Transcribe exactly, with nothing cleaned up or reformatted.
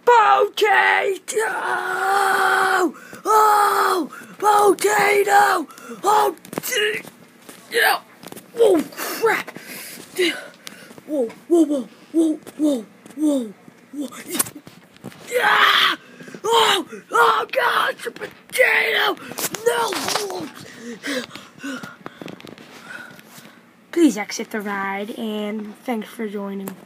Potato! Oh! Potato! Oh! Yeah! Oh, crap! Whoa, whoa, whoa, whoa, whoa, whoa, whoa. Yeah! Oh! Oh, God! It's a potato! No! Please exit the ride, and thanks for joining.